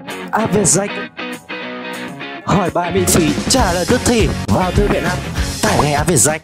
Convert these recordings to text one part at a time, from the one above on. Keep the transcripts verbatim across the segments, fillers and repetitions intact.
a vê ét a ích. Hỏi bài miễn phí, trả lời tức thì vào thư viện app, tải ngay a vê ét a ích.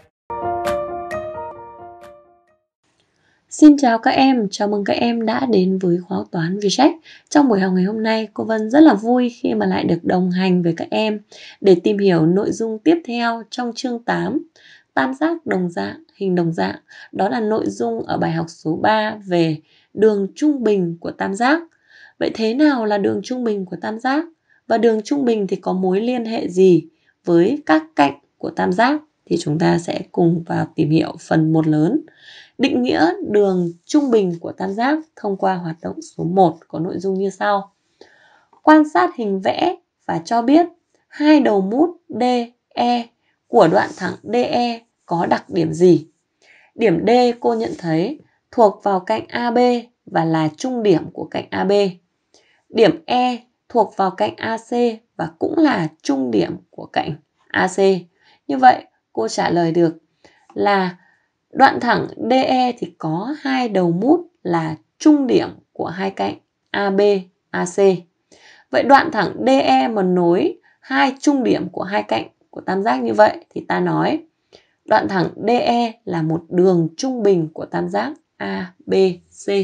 Xin chào các em, chào mừng các em đã đến với khóa học toán vê ét a ích. Trong buổi học ngày hôm nay, cô Vân rất là vui khi mà lại được đồng hành với các em để tìm hiểu nội dung tiếp theo trong chương tám, tam giác đồng dạng, hình đồng dạng. Đó là nội dung ở bài học số ba về đường trung bình của tam giác. Vậy thế nào là đường trung bình của tam giác? Và đường trung bình thì có mối liên hệ gì với các cạnh của tam giác? Thì chúng ta sẽ cùng vào tìm hiểu phần một lớn. Định nghĩa đường trung bình của tam giác thông qua hoạt động số một có nội dung như sau. Quan sát hình vẽ và cho biết hai đầu mút đê e của đoạn thẳng đê e có đặc điểm gì. Điểm D cô nhận thấy thuộc vào cạnh a bê và là trung điểm của cạnh a bê. Điểm E thuộc vào cạnh a xê và cũng là trung điểm của cạnh a xê. Như vậy cô trả lời được là đoạn thẳng đê e thì có hai đầu mút là trung điểm của hai cạnh a bê, a xê. Vậy đoạn thẳng đê e mà nối hai trung điểm của hai cạnh của tam giác như vậy thì ta nói đoạn thẳng đê e là một đường trung bình của tam giác a bê xê.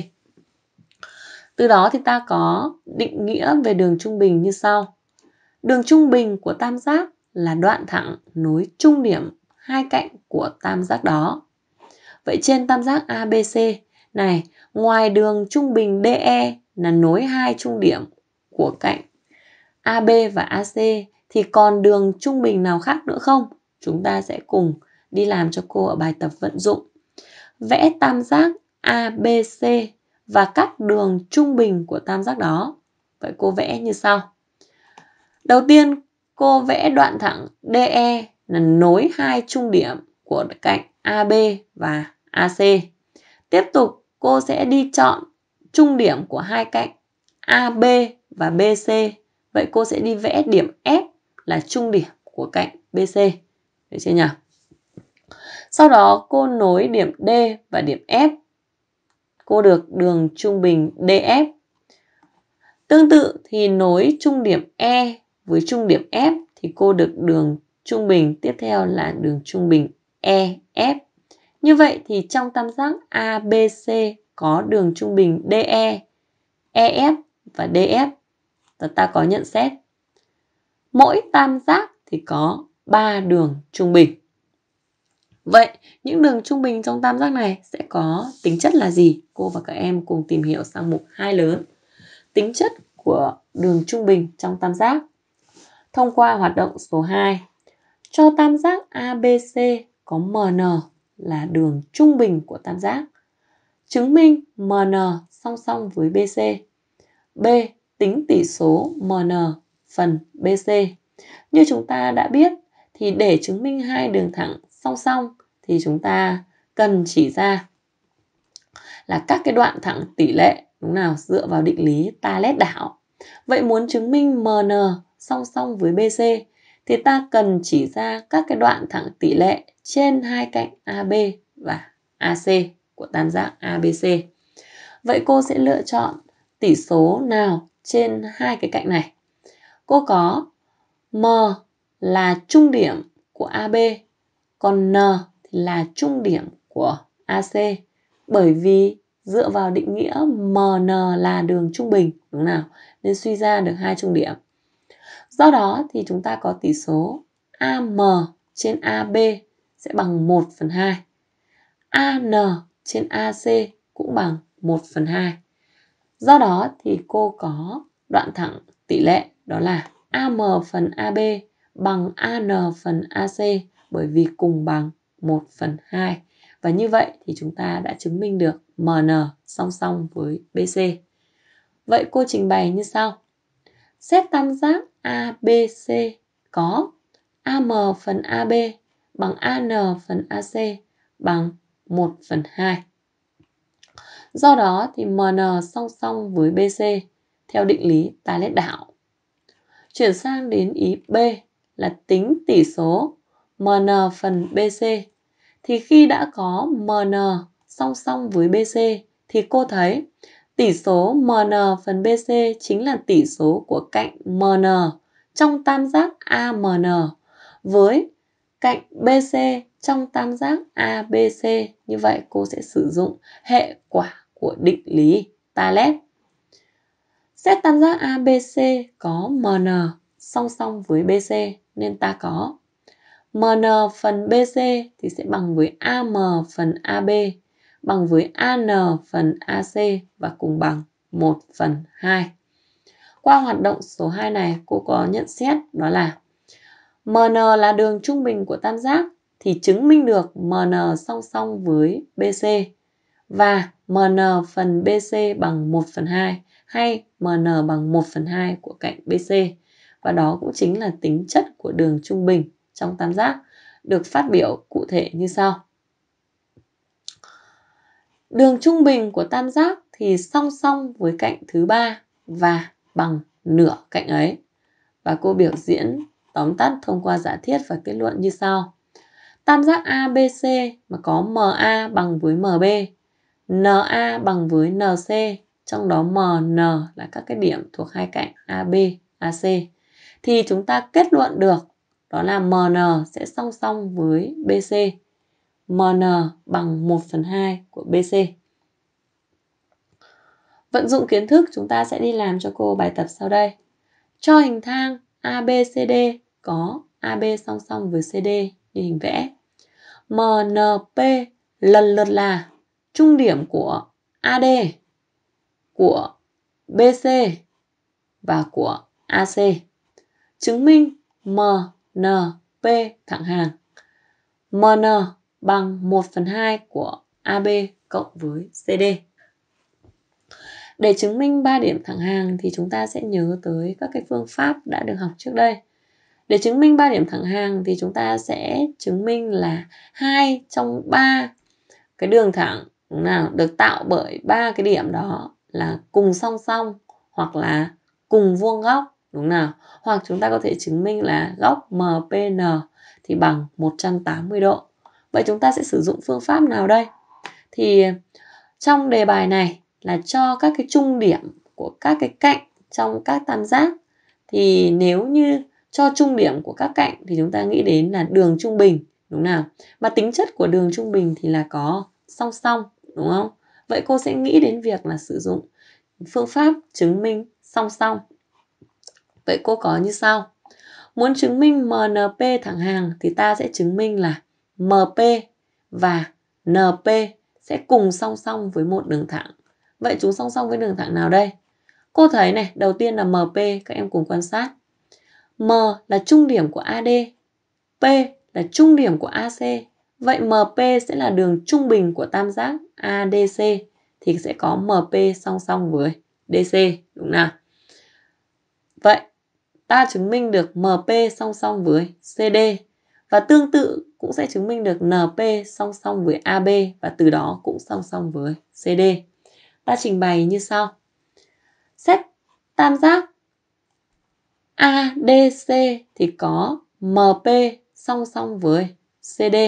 Từ đó thì ta có định nghĩa về đường trung bình như sau. Đường trung bình của tam giác là đoạn thẳng nối trung điểm hai cạnh của tam giác đó. Vậy trên tam giác a bê xê này, ngoài đường trung bình đê e là nối hai trung điểm của cạnh a bê và a xê thì còn đường trung bình nào khác nữa không? Chúng ta sẽ cùng đi làm cho cô ở bài tập vận dụng. Vẽ tam giác a bê xê và các đường trung bình của tam giác đó. Vậy cô vẽ như sau. Đầu tiên cô vẽ đoạn thẳng đê e là nối hai trung điểm của cạnh a bê và a xê. Tiếp tục cô sẽ đi chọn trung điểm của hai cạnh a bê và bê xê. Vậy cô sẽ đi vẽ điểm F là trung điểm của cạnh bê xê. Được chưa nhỉ? Sau đó cô nối điểm D và điểm F. Cô được đường trung bình đê ép. Tương tự thì nối trung điểm E với trung điểm F thì cô được đường trung bình tiếp theo là đường trung bình e ép. Như vậy thì trong tam giác a bê xê có đường trung bình đê e, e ép và đê ép. Và ta có nhận xét. Mỗi tam giác thì có ba đường trung bình. Vậy những đường trung bình trong tam giác này sẽ có tính chất là gì? Cô và các em cùng tìm hiểu sang mục hai lớn. Tính chất của đường trung bình trong tam giác. Thông qua hoạt động số hai, cho tam giác a bê xê có em en là đường trung bình của tam giác. Chứng minh em en song song với bê xê. B. Tính tỷ số em en phần bê xê. Như chúng ta đã biết thì để chứng minh hai đường thẳng song song thì chúng ta cần chỉ ra là các cái đoạn thẳng tỷ lệ đúng nào dựa vào định lý Talet đảo. Vậy muốn chứng minh em en song song với bê xê thì ta cần chỉ ra các cái đoạn thẳng tỷ lệ trên hai cạnh a bê và a xê của tam giác a bê xê. Vậy cô sẽ lựa chọn tỷ số nào trên hai cái cạnh này? Cô có M là trung điểm của a bê, còn N thì là trung điểm của a xê. Bởi vì dựa vào định nghĩa em en là đường trung bình, đúng nào? Nên suy ra được hai trung điểm. Do đó thì chúng ta có tỷ số a em trên a bê sẽ bằng một phần hai. a en trên a xê cũng bằng một phần hai. Do đó thì cô có đoạn thẳng tỷ lệ đó là a em phần a bê bằng a en phần a xê bởi vì cùng bằng một phần hai. Và như vậy thì chúng ta đã chứng minh được em en song song với bê xê. Vậy cô trình bày như sau. Xét tam giác a bê xê có a em phần a bê bằng a en phần a xê bằng một phần hai. Do đó thì em en song song với bê xê theo định lý Talet đảo. Chuyển sang đến ý B là tính tỷ số em en phần bê xê. Thì khi đã có em en song song với bê xê thì cô thấy Tỷ số M N phần B C chính là tỷ số của cạnh M N trong tam giác A M N với cạnh B C trong tam giác A B C. Như vậy cô sẽ sử dụng hệ quả của định lý Thales. Xét tam giác A B C có M N song song với B C nên ta có M N phần B C thì sẽ bằng với A M phần A B bằng với A N phần A C và cùng bằng một phần hai. Qua hoạt động số hai này cô có nhận xét đó là M N là đường trung bình của tam giác thì chứng minh được M N song song với B C và M N phần B C bằng một phần hai hay M N bằng một phần hai của cạnh B C. Và đó cũng chính là tính chất của đường trung bình trong tam giác, được phát biểu cụ thể như sau. Đường trung bình của tam giác thì song song với cạnh thứ ba và bằng nửa cạnh ấy. Và cô biểu diễn tóm tắt thông qua giả thiết và kết luận như sau. Tam giác A B C mà có M A bằng với M B, N A bằng với N C, trong đó M N là các cái điểm thuộc hai cạnh A B, A C, thì chúng ta kết luận được đó là M N sẽ song song với B C. M N bằng một phần hai của B C. Vận dụng kiến thức chúng ta sẽ đi làm cho cô bài tập sau đây. Cho hình thang A B C D có A B song song với C D như hình vẽ. M N P lần lượt là trung điểm của A D, của B C và của A C. Chứng minh M N P thẳng hàng M N bằng một phần hai của A B cộng với C D. Để chứng minh ba điểm thẳng hàng thì chúng ta sẽ nhớ tới các cái phương pháp đã được học trước đây. Để chứng minh ba điểm thẳng hàng thì chúng ta sẽ chứng minh là hai trong ba cái đường thẳng nào được tạo bởi ba cái điểm đó là cùng song song hoặc là cùng vuông góc, đúng nào? Hoặc chúng ta có thể chứng minh là góc M P N thì bằng một trăm tám mươi độ. Vậy chúng ta sẽ sử dụng phương pháp nào đây? Thì trong đề bài này là cho các cái trung điểm của các cái cạnh trong các tam giác. Thì nếu như cho trung điểm của các cạnh thì chúng ta nghĩ đến là đường trung bình, đúng nào? Mà tính chất của đường trung bình thì là có song song, đúng không? Vậy cô sẽ nghĩ đến việc là sử dụng phương pháp chứng minh song song. Vậy cô có như sau. Muốn chứng minh M N P thẳng hàng thì ta sẽ chứng minh là M P và N P sẽ cùng song song với một đường thẳng. Vậy chúng song song với đường thẳng nào đây? Cô thấy này, đầu tiên là M P, các em cùng quan sát. M là trung điểm của A D, P là trung điểm của A C. Vậy M P sẽ là đường trung bình của tam giác A D C thì sẽ có M P song song với D C, đúng nào? Vậy ta chứng minh được M P song song với C D và tương tự cũng sẽ chứng minh được N P song song với A B và từ đó cũng song song với C D. Ta trình bày như sau. Xét tam giác A D C thì có M P song song với C D.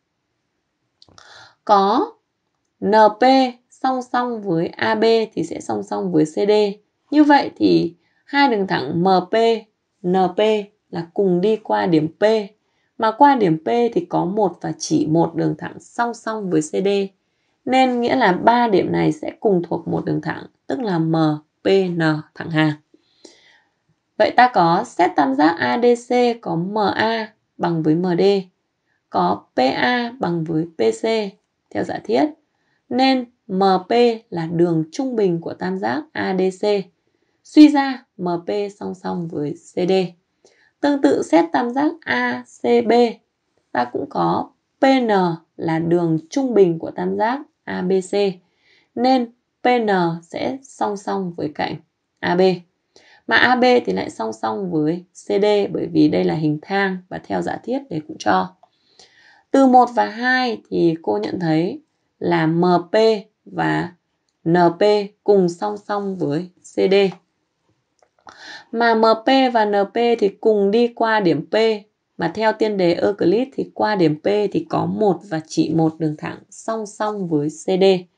Có N P song song với A B thì sẽ song song với C D. Như vậy thì hai đường thẳng M P, N P là cùng đi qua điểm P. Mà qua điểm P thì có một và chỉ một đường thẳng song song với C D. Nên nghĩa là ba điểm này sẽ cùng thuộc một đường thẳng, tức là M P N thẳng hàng. Vậy ta có xét tam giác A D C có M A bằng với M D, có P A bằng với P C theo giả thiết. Nên M P là đường trung bình của tam giác A D C. Suy ra M P song song với C D. Tương tự xét tam giác A C B, ta cũng có P N là đường trung bình của tam giác A B C. Nên P N sẽ song song với cạnh A B. Mà A B thì lại song song với C D bởi vì đây là hình thang và theo giả thiết để cũng cho. Từ một và hai thì cô nhận thấy là M P và N P cùng song song với C D. Mà M P và N P thì cùng đi qua điểm P. Mà theo tiên đề Euclid thì qua điểm P thì có một và chỉ một đường thẳng song song với C D.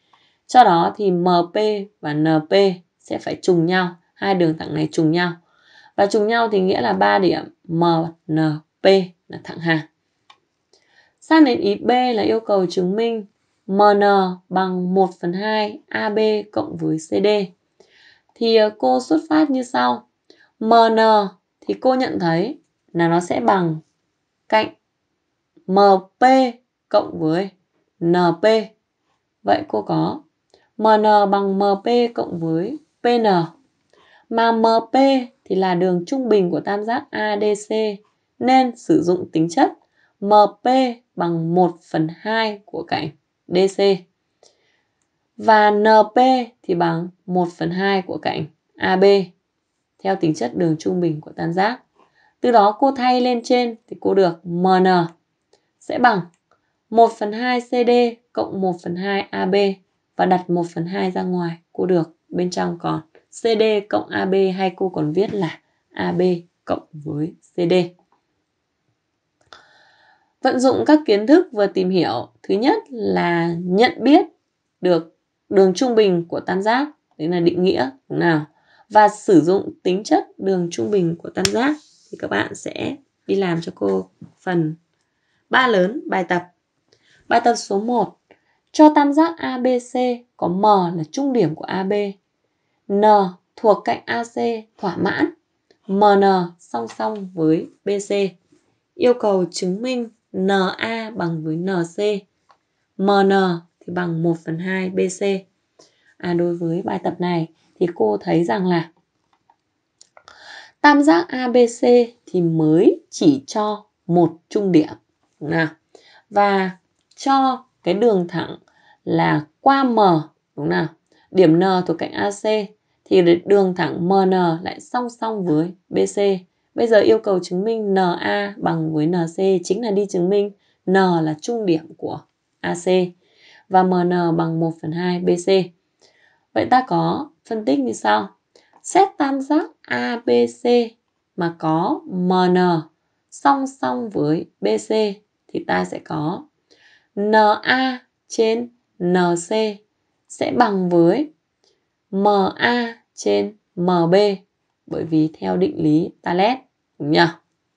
Do đó thì em pê và en pê sẽ phải trùng nhau, hai đường thẳng này trùng nhau. Và trùng nhau thì nghĩa là ba điểm em en pê là thẳng hàng. Sang đến ý B là yêu cầu chứng minh em en bằng một phần hai a bê cộng với xê đê. Thì cô xuất phát như sau. em en thì cô nhận thấy là nó sẽ bằng cạnh em pê cộng với en pê. Vậy cô có em en bằng em pê cộng với pê en. Mà em pê thì là đường trung bình của tam giác a đê xê nên sử dụng tính chất em pê bằng một phần hai của cạnh đê xê. Và en pê thì bằng một phần hai của cạnh a bê theo tính chất đường trung bình của tam giác. Từ đó cô thay lên trên thì cô được em en sẽ bằng một phần hai xê đê cộng một phần hai a bê và đặt một phần hai ra ngoài. Cô được bên trong còn xê đê cộng a bê hay cô còn viết là a bê cộng với xê đê. Vận dụng các kiến thức vừa tìm hiểu. Thứ nhất là nhận biết được đường trung bình của tam giác. Đấy là định nghĩa đúng nào. Và sử dụng tính chất đường trung bình của tam giác. Thì các bạn sẽ đi làm cho cô phần ba lớn bài tập. Bài tập số một. Cho tam giác a bê xê có M là trung điểm của a bê. N thuộc cạnh a xê thỏa mãn em en song song với bê xê. Yêu cầu chứng minh en a bằng với en xê. em en thì bằng một phần hai bê xê. À, đối với bài tập này thì cô thấy rằng là tam giác a bê xê thì mới chỉ cho một trung điểm. Đúng nào? Và cho cái đường thẳng là qua M. Đúng nào? Điểm N thuộc cạnh a xê thì đường thẳng em en lại song song với bê xê. Bây giờ yêu cầu chứng minh en a bằng với en xê chính là đi chứng minh N là trung điểm của a xê và em en bằng một phần hai bê xê. Vậy ta có phân tích như sau. Xét tam giác a bê xê mà có em en song song với bê xê thì ta sẽ có en a trên en xê sẽ bằng với em a trên em bê, bởi vì theo định lý Talet, đúng nhỉ?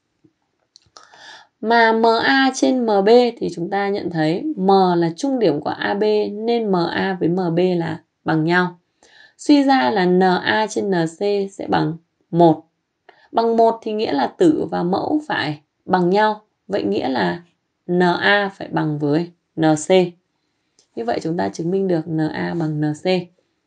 Mà em a trên em bê thì chúng ta nhận thấy M là trung điểm của a bê nên em a với em bê là bằng nhau. Suy ra là en a trên en xê sẽ bằng một. Bằng một thì nghĩa là tử và mẫu phải bằng nhau. Vậy nghĩa là en a phải bằng với en xê. Như vậy chúng ta chứng minh được en a bằng en xê.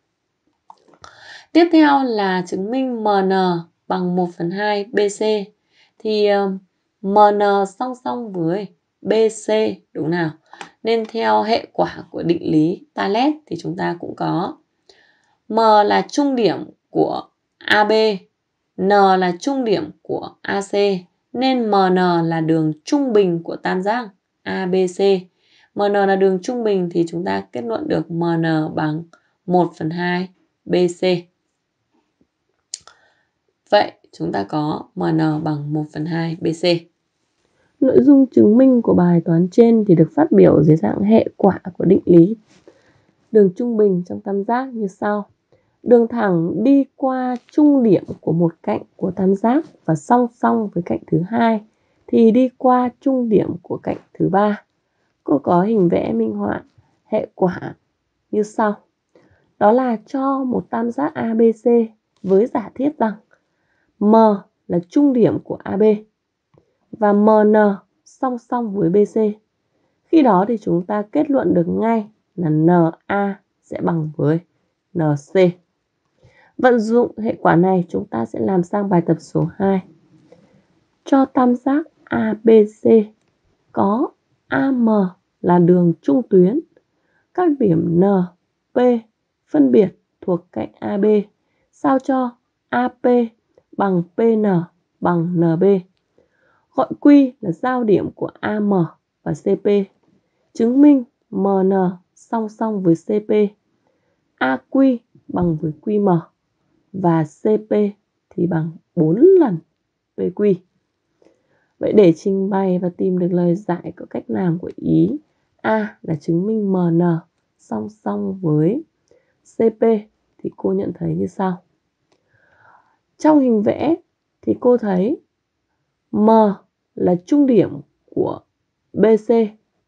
Tiếp theo là chứng minh em en bằng một phần hai bê xê. Thì em en song song với bê xê, đúng nào? Nên theo hệ quả của định lý Talet thì chúng ta cũng có M là trung điểm của a bê, N là trung điểm của a xê. Nên em en là đường trung bình của tam giác a bê xê. em en là đường trung bình thì chúng ta kết luận được em en bằng một phần hai bê xê. Vậy chúng ta có em en bằng một phần hai bê xê. Nội dung chứng minh của bài toán trên thì được phát biểu dưới dạng hệ quả của định lý đường trung bình trong tam giác như sau. Đường thẳng đi qua trung điểm của một cạnh của tam giác và song song với cạnh thứ hai thì đi qua trung điểm của cạnh thứ ba. Cô có hình vẽ minh họa hệ quả như sau. Đó là cho một tam giác a bê xê với giả thiết rằng M là trung điểm của a bê và em en song song với bê xê. Khi đó thì chúng ta kết luận được ngay là en a sẽ bằng với en xê. Vận dụng hệ quả này chúng ta sẽ làm sang bài tập số hai. Cho tam giác a bê xê có a em là đường trung tuyến. Các điểm en pê phân biệt thuộc cạnh a bê sao cho a pê bằng pê en bằng en bê. Gọi Q là giao điểm của a em và xê pê. Chứng minh em en song song với xê pê. a quy bằng với quy em và xê pê thì bằng bốn lần pê quy. Vậy để trình bày và tìm được lời giải của cách làm của ý A là chứng minh em en song song với xê pê thì cô nhận thấy như sau. Trong hình vẽ thì cô thấy M là trung điểm của bê xê,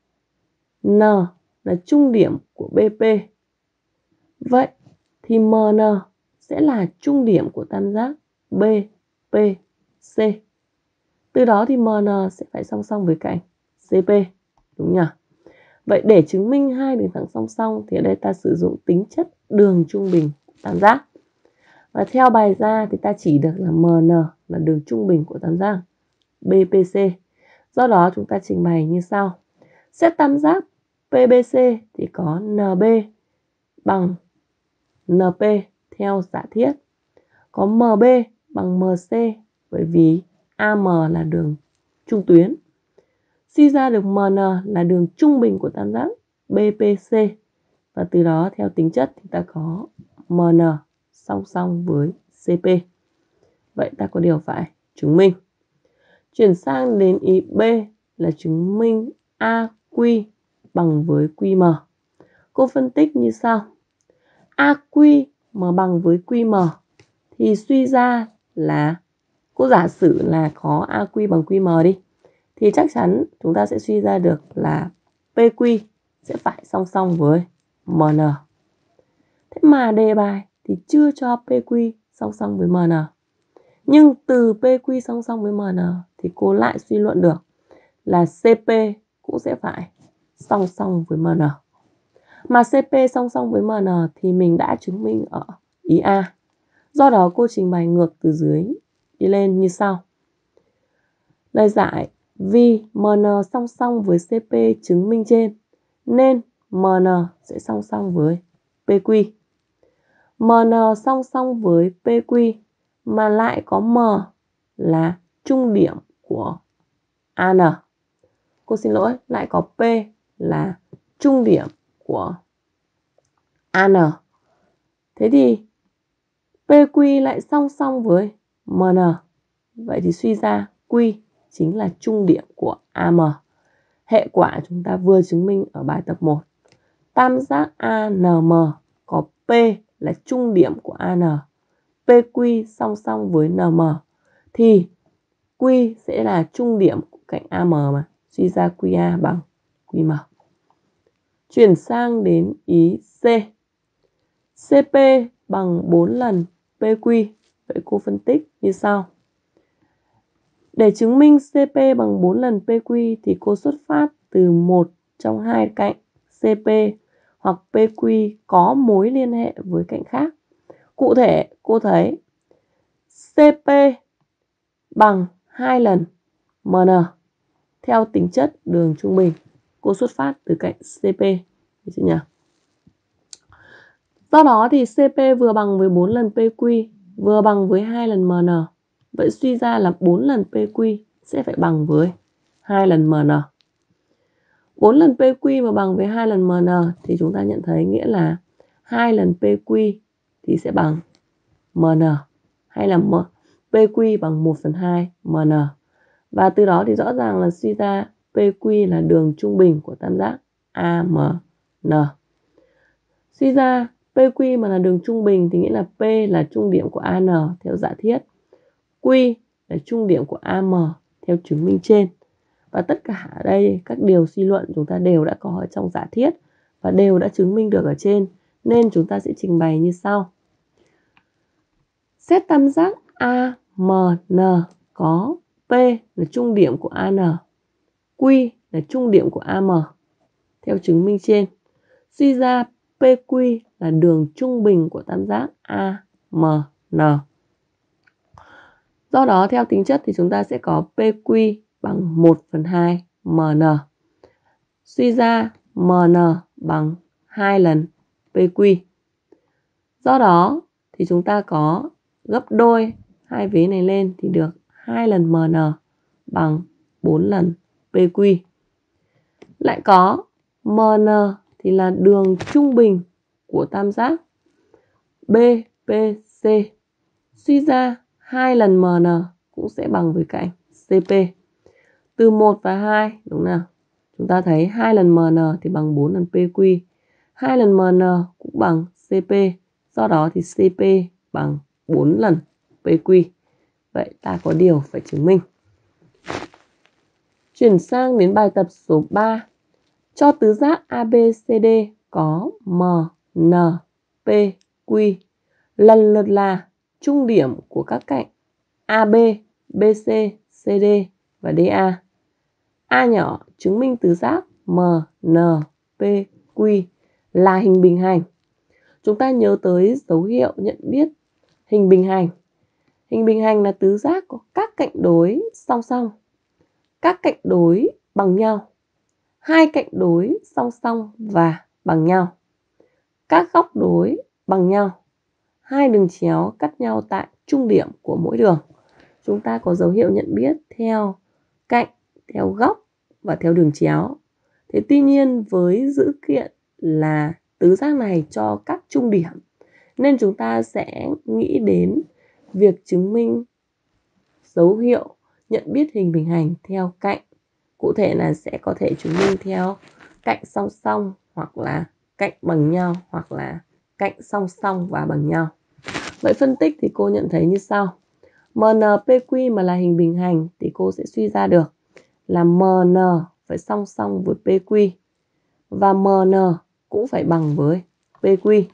N là trung điểm của bê pê. Vậy thì em en sẽ là trung điểm của tam giác bê pê xê. Từ đó thì em en sẽ phải song song với cạnh xê pê, đúng nhỉ? Vậy để chứng minh hai đường thẳng song song thì ở đây ta sử dụng tính chất đường trung bình tam giác. Và theo bài ra thì ta chỉ được là em en là đường trung bình của tam giác bê pê xê. Do đó chúng ta trình bày như sau. Xét tam giác pê bê xê thì có en bê bằng en pê theo giả thiết. Có em bê bằng em xê bởi vì a em là đường trung tuyến. Suy ra được em en là đường trung bình của tam giác bê pê xê. Và từ đó theo tính chất thì ta có em en song song với xê pê. Vậy ta có điều phải chứng minh. Chuyển sang đến ý B là chứng minh a quy bằng với quy em. Cô phân tích như sau. a quy mà bằng với quy em thì suy ra là, cô giả sử là có a quy bằng quy em đi, thì chắc chắn chúng ta sẽ suy ra được là pê quy sẽ phải song song với em en. Thế mà đề bài thì chưa cho pê quy song song với em en. Nhưng từ pê quy song song với em en thì cô lại suy luận được là xê pê cũng sẽ phải song song với em en. Mà xê pê song song với em en thì mình đã chứng minh ở ý A. Do đó cô trình bày ngược từ dưới đi lên như sau. Lời giải vì em en song song với xê pê chứng minh trên nên em en sẽ song song với pê quy. em en song song với pê quy mà lại có M là trung điểm của a en. Cô xin lỗi, lại có P là trung điểm của a en. Thế thì pê quy lại song song với em en. Vậy thì suy ra Q chính là trung điểm của a em. Hệ quả chúng ta vừa chứng minh ở bài tập một. Tam giác a en em có P là trung điểm của a en, pê quy song song với en em thì Q sẽ là trung điểm của cạnh a em mà. Suy ra quy a bằng quy em. Chuyển sang đến ý C. xê pê bằng bốn lần pê quy. Vậy cô phân tích như sau. Để chứng minh xê pê bằng bốn lần pê quy thì cô xuất phát từ một trong hai cạnh xê pê hoặc pê quy có mối liên hệ với cạnh khác. Cụ thể, cô thấy xê pê bằng hai lần em en theo tính chất đường trung bình. Cô xuất phát từ cạnh xê pê. Được chưa nhỉ? Do đó thì xê pê vừa bằng với bốn lần pê quy, vừa bằng với hai lần em en. Vậy suy ra là bốn lần pê quy sẽ phải bằng với hai lần em en. bốn lần pê quy mà bằng với hai lần em en thì chúng ta nhận thấy nghĩa là hai lần pê quy thì sẽ bằng em en. Hay là pê quy bằng một phần hai em en. Và từ đó thì rõ ràng là suy ra pê quy là đường trung bình của tam giác a em en. Suy ra pê quy mà là đường trung bình thì nghĩa là P là trung điểm của a en theo giả thiết. Q là trung điểm của a em theo chứng minh trên. Và tất cả ở đây các điều suy luận chúng ta đều đã có ở trong giả thiết và đều đã chứng minh được ở trên. Nên chúng ta sẽ trình bày như sau. Xét tam giác a em en có P là trung điểm của a en, Q là trung điểm của a em theo chứng minh trên. Suy ra pê quy là đường trung bình của tam giác a em en. Do đó theo tính chất thì chúng ta sẽ có pê quy bằng một phần hai em en. Suy ra em en bằng hai lần pê quy. Do đó thì chúng ta có gấp đôi hai vế này lên thì được hai lần em en bằng bốn lần pê quy. Lại có em en thì là đường trung bình của tam giác bê pê xê. Suy ra hai lần em en cũng sẽ bằng với cạnh xê pê. Từ một và hai, đúng nào? Chúng ta thấy hai lần em en thì bằng bốn lần pê quy. hai lần em en cũng bằng xê pê. Do đó thì xê pê bằng bốn lần pê quy. Vậy ta có điều phải chứng minh. Chuyển sang đến bài tập số ba. Cho tứ giác a bê xê đê có M, N, P, Q lần lượt là trung điểm của các cạnh a bê, bê xê, xê đê và đê a. A nhỏ chứng minh tứ giác M, N, P, Q là hình bình hành. Chúng ta nhớ tới dấu hiệu nhận biết hình bình hành. Hình bình hành là tứ giác có các cạnh đối song song, các cạnh đối bằng nhau, hai cạnh đối song song và bằng nhau, các góc đối bằng nhau, hai đường chéo cắt nhau tại trung điểm của mỗi đường. Chúng ta có dấu hiệu nhận biết theo cạnh, theo góc và theo đường chéo. Thế tuy nhiên với dữ kiện là tứ giác này cho các trung điểm, nên chúng ta sẽ nghĩ đến việc chứng minh dấu hiệu nhận biết hình bình hành theo cạnh. Cụ thể là sẽ có thể chứng minh theo cạnh song song, hoặc là cạnh bằng nhau, hoặc là cạnh song song và bằng nhau. Vậy phân tích thì cô nhận thấy như sau. em en pê quy mà là hình bình hành thì cô sẽ suy ra được là em en phải song song với pê quy và em en cũng phải bằng với pê quy.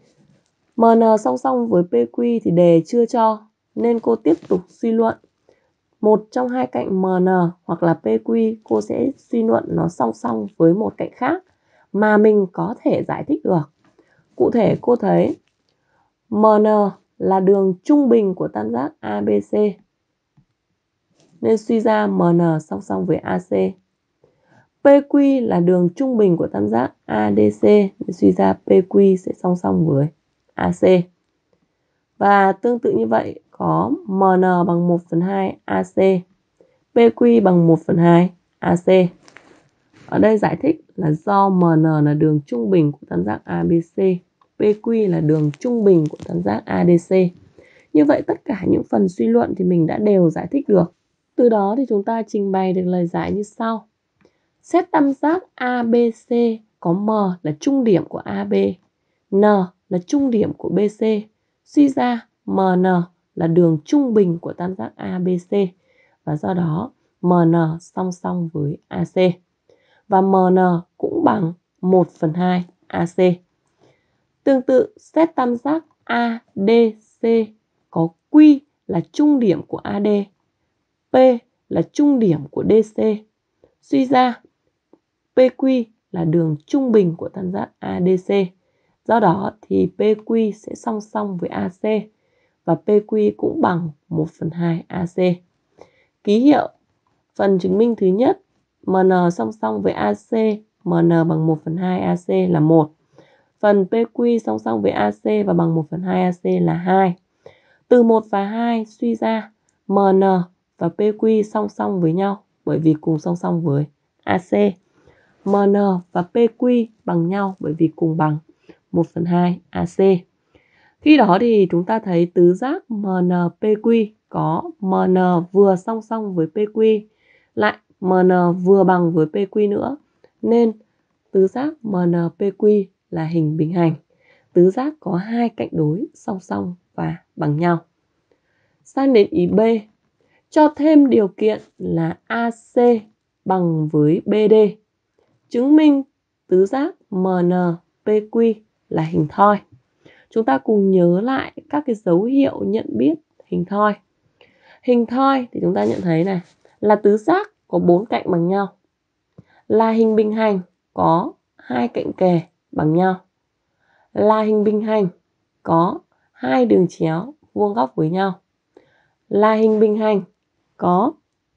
em en song song với pê quy thì đề chưa cho, nên cô tiếp tục suy luận. Một trong hai cạnh em en hoặc là pê quy, cô sẽ suy luận nó song song với một cạnh khác mà mình có thể giải thích được. Cụ thể cô thấy em en là đường trung bình của tam giác a bê xê, nên suy ra em en song song với a xê. pê quy là đường trung bình của tam giác a đê xê, nên suy ra pê quy sẽ song song với a xê. Và tương tự như vậy có em en bằng một phần hai a xê, pê quy bằng một phần hai a xê. Ở đây giải thích là do em en là đường trung bình của tam giác a bê xê, pê quy là đường trung bình của tam giác a đê xê. Như vậy tất cả những phần suy luận thì mình đã đều giải thích được. Từ đó thì chúng ta trình bày được lời giải như sau. Xét tam giác a bê xê có M là trung điểm của a bê, N là trung điểm của bê xê. Suy ra em en là đường trung bình của tam giác a bê xê và do đó em en song song với a xê. Và em en cũng bằng một phần hai a xê. Tương tự xét tam giác a đê xê có Q là trung điểm của a đê, P là trung điểm của đê xê. Suy ra pê quy là đường trung bình của tam giác a đê xê. Do đó thì pê quy sẽ song song với a xê và pê quy cũng bằng một phần hai a xê. Ký hiệu phần chứng minh thứ nhất, em en song song với a xê, em en bằng một phần hai a xê là một. Phần pê quy song song với a xê và bằng một phần hai a xê là hai. Từ một và hai suy ra em en và pê quy song song với nhau bởi vì cùng song song với a xê. em en và pê quy bằng nhau bởi vì cùng bằng một phần hai a xê. Khi đó thì chúng ta thấy tứ giác em en pê quy có em en vừa song song với pê quy, lại em en vừa bằng với pê quy nữa, nên tứ giác em en pê quy là hình bình hành. Tứ giác có hai cạnh đối song song và bằng nhau. Sang đến ý B, cho thêm điều kiện là a xê bằng với bê đê. Chứng minh tứ giác em en pê quy là hình thoi. Chúng ta cùng nhớ lại các cái dấu hiệu nhận biết hình thoi. Hình thoi thì chúng ta nhận thấy này là tứ giác có bốn cạnh bằng nhau, là hình bình hành có hai cạnh kề bằng nhau, là hình bình hành có hai đường chéo vuông góc với nhau, là hình bình hành có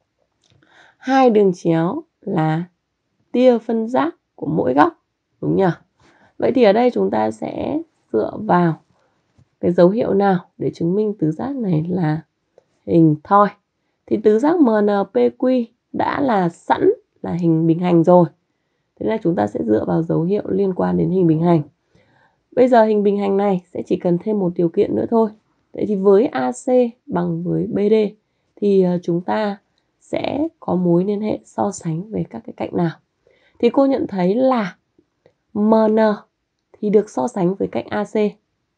hai đường chéo là tia phân giác của mỗi góc, đúng nhỉ? Vậy thì ở đây chúng ta sẽ dựa vào cái dấu hiệu nào để chứng minh tứ giác này là hình thoi? Thì tứ giác em en pê quy đã là sẵn là hình bình hành rồi. Thế là chúng ta sẽ dựa vào dấu hiệu liên quan đến hình bình hành. Bây giờ hình bình hành này sẽ chỉ cần thêm một điều kiện nữa thôi. Vậy thì với a xê bằng với bê đê thì chúng ta sẽ có mối liên hệ so sánh về các cái cạnh nào. Thì cô nhận thấy là em en thì được so sánh với cạnh a xê.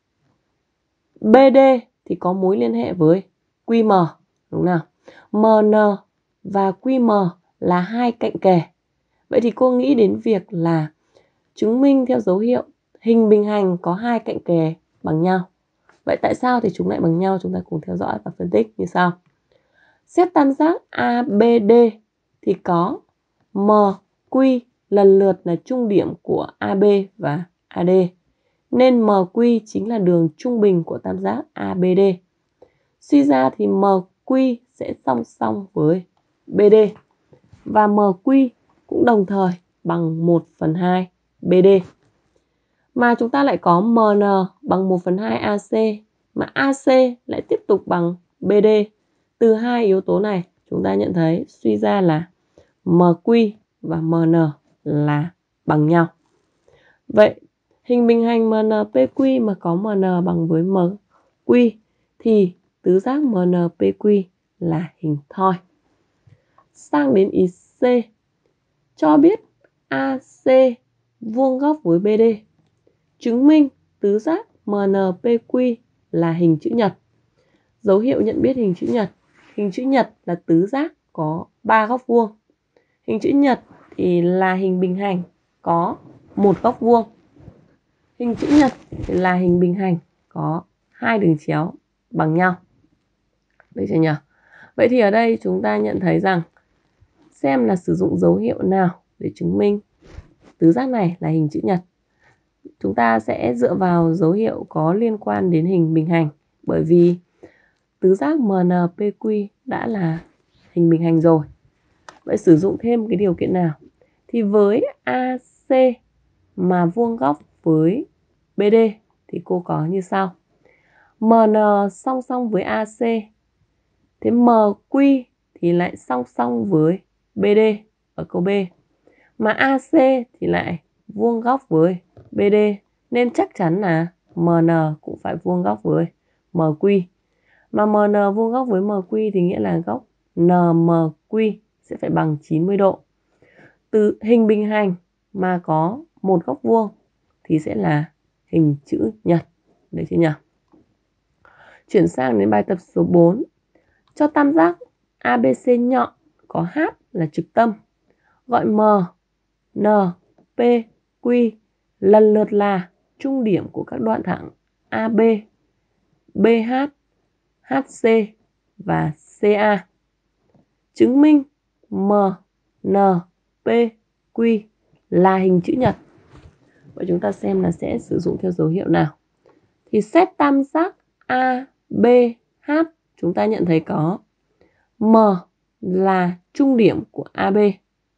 bê đê thì có mối liên hệ với quy em, đúng nào? em en và quy em là hai cạnh kề. Vậy thì cô nghĩ đến việc là chứng minh theo dấu hiệu hình bình hành có hai cạnh kề bằng nhau. Vậy tại sao thì chúng lại bằng nhau? Chúng ta cùng theo dõi và phân tích như sau. Xét tam giác a bê đê thì có em quy lần lượt là trung điểm của a bê và a đê. Nên em quy chính là đường trung bình của tam giác a bê đê. Suy ra thì em quy sẽ song song với bê đê. Và em quy cũng đồng thời bằng một phần hai bê đê. Mà chúng ta lại có em en bằng một phần hai a xê. Mà a xê lại tiếp tục bằng bê đê. Từ hai yếu tố này chúng ta nhận thấy suy ra là em quy và em en là bằng nhau. Vậy hình bình hành em en pê quy mà có em en bằng với em quy thì tứ giác em en pê quy là hình thoi. Sang đến ý C. Cho biết a xê vuông góc với bê đê. Chứng minh tứ giác em en pê quy là hình chữ nhật. Dấu hiệu nhận biết hình chữ nhật. Hình chữ nhật là tứ giác có ba góc vuông. Hình chữ nhật thì là hình bình hành có một góc vuông. Hình chữ nhật thì là hình bình hành có hai đường chéo bằng nhau. Được chưa nhỉ? Vậy thì ở đây chúng ta nhận thấy rằng xem là sử dụng dấu hiệu nào để chứng minh tứ giác này là hình chữ nhật. Chúng ta sẽ dựa vào dấu hiệu có liên quan đến hình bình hành, bởi vì tứ giác em en pê quy đã là hình bình hành rồi. Vậy sử dụng thêm cái điều kiện nào? Thì với a xê mà vuông góc với bê đê thì cô có như sau. em en song song với a xê. Thế em quy thì lại song song với bê đê ở câu B. Mà a xê thì lại vuông góc với bê đê. Nên chắc chắn là em en cũng phải vuông góc với em quy. Mà em en vuông góc với em quy thì nghĩa là góc en em quy sẽ phải bằng chín mươi độ. Từ hình bình hành mà có một góc vuông thì sẽ là hình chữ nhật. Được chưa nhỉ? Chuyển sang đến bài tập số bốn. Cho tam giác a bê xê nhọn có H là trực tâm. Gọi M, N, P, Q lần lượt là trung điểm của các đoạn thẳng a bê, bê hát, hát xê và xê a. Chứng minh M, N, P, Q là hình chữ nhật. Vậy chúng ta xem là sẽ sử dụng theo dấu hiệu nào. Thì xét tam giác a bê hát chúng ta nhận thấy có M là trung điểm của a bê,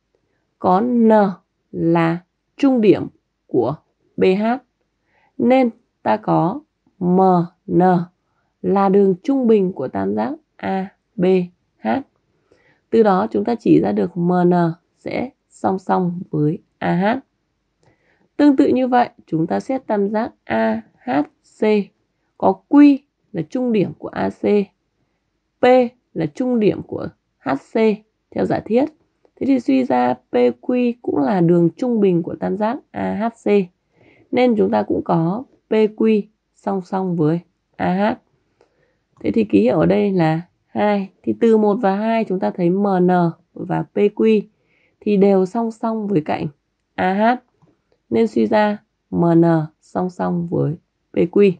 có N là trung điểm của bê hát. Nên ta có em en là đường trung bình của tam giác a bê hát. Từ đó chúng ta chỉ ra được em en sẽ song song với a hát. Tương tự như vậy, chúng ta xét tam giác a hát xê có Q là trung điểm của a xê, P là trung điểm của hát xê theo giả thiết. Thế thì suy ra pê quy cũng là đường trung bình của tam giác a hát xê. Nên chúng ta cũng có pê quy song song với a hát. Thế thì ký hiệu ở đây là hai. Thì từ một và hai chúng ta thấy em en và pê quy thì đều song song với cạnh a hát. Nên suy ra em en song song với pê quy.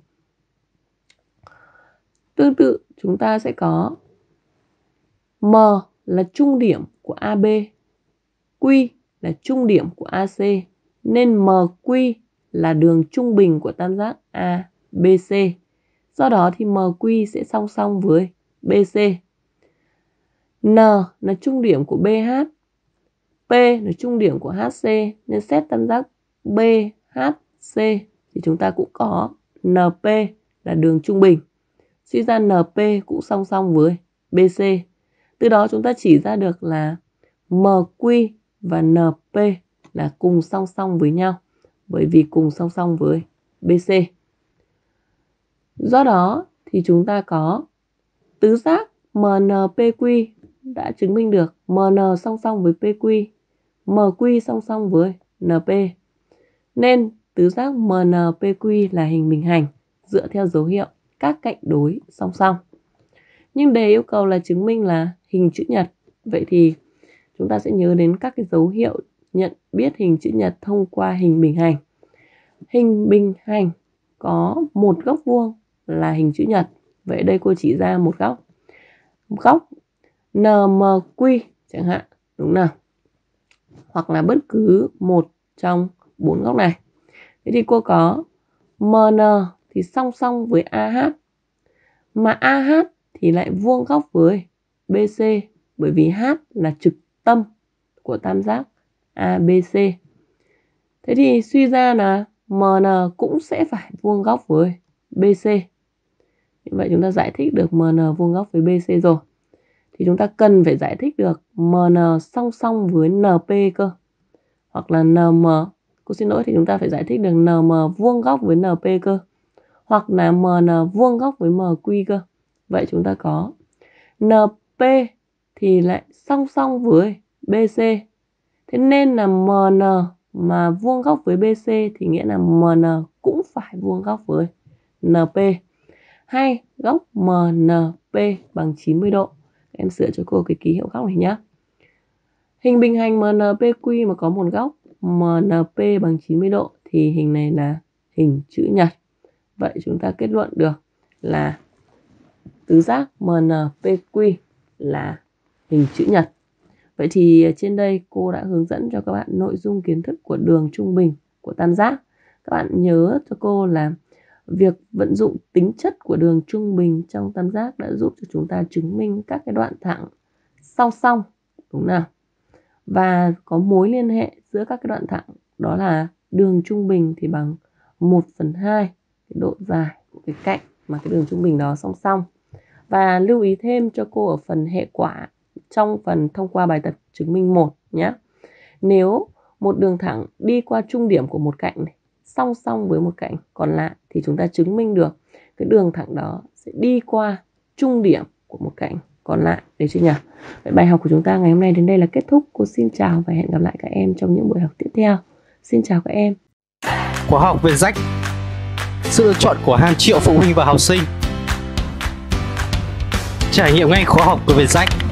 Tương tự chúng ta sẽ có M là trung điểm của a bê, Q là trung điểm của a xê. Nên em quy là đường trung bình của tam giác a bê xê. Do đó thì em quy sẽ song song với bê xê. N là trung điểm của bê hát, P là trung điểm của hát xê. Nên xét tam giác bê hát xê thì chúng ta cũng có en pê là đường trung bình. Suy ra en pê cũng song song với bê xê. Từ đó chúng ta chỉ ra được là em quy và en pê là cùng song song với nhau, bởi vì cùng song song với bê xê. Do đó thì chúng ta có tứ giác em en pê quy đã chứng minh được em en song song với pê quy, em quy song song với en pê. Nên tứ giác em en pê quy là hình bình hành dựa theo dấu hiệu các cạnh đối song song. Nhưng đề yêu cầu là chứng minh là hình chữ nhật. Vậy thì chúng ta sẽ nhớ đến các cái dấu hiệu nhận biết hình chữ nhật thông qua hình bình hành. Hình bình hành có một góc vuông là hình chữ nhật. Vậy đây cô chỉ ra một góc. Góc en em quy chẳng hạn, đúng nào? Hoặc là bất cứ một trong bốn góc này. Thế thì cô có em en thì song song với a hát. Mà a hát thì lại vuông góc với bê xê, bởi vì H là trực tâm của tam giác a bê xê. Thế thì suy ra là em en cũng sẽ phải vuông góc với bê xê. Như vậy chúng ta giải thích được em en vuông góc với bê xê rồi. Thì chúng ta cần phải giải thích được em en song song với en pê cơ. Hoặc là en em, cô xin lỗi, thì chúng ta phải giải thích được en em vuông góc với en pê cơ. Hoặc là em en vuông góc với em quy cơ. Vậy chúng ta có en pê thì lại song song với bê xê. Thế nên là em en mà vuông góc với bê xê thì nghĩa là em en cũng phải vuông góc với en pê. Hay góc em en pê bằng chín mươi độ. Em sửa cho cô cái ký hiệu góc này nhé. Hình bình hành em en pê quy mà có một góc em en pê bằng chín mươi độ thì hình này là hình chữ nhật. Vậy chúng ta kết luận được là tứ giác em en pê quy là hình chữ nhật. Vậy thì trên đây cô đã hướng dẫn cho các bạn nội dung kiến thức của đường trung bình của tam giác. Các bạn nhớ cho cô là việc vận dụng tính chất của đường trung bình trong tam giác đã giúp cho chúng ta chứng minh các cái đoạn thẳng song song, đúng nào? Và có mối liên hệ giữa các cái đoạn thẳng, đó là đường trung bình thì bằng một phần hai cái độ dài của cái cạnh mà cái đường trung bình đó song song. Và lưu ý thêm cho cô ở phần hệ quả trong phần thông qua bài tập chứng minh một nhé. Nếu một đường thẳng đi qua trung điểm của một cạnh này, song song với một cạnh còn lại thì chúng ta chứng minh được cái đường thẳng đó sẽ đi qua trung điểm của một cạnh còn lại, được chưa nhỉ? Vậy bài học của chúng ta ngày hôm nay đến đây là kết thúc. Cô xin chào và hẹn gặp lại các em trong những buổi học tiếp theo. Xin chào các em. Khóa học về rách, sự lựa chọn của hàng triệu phụ huynh và học sinh. Trải nghiệm ngay khóa học của Vietjet.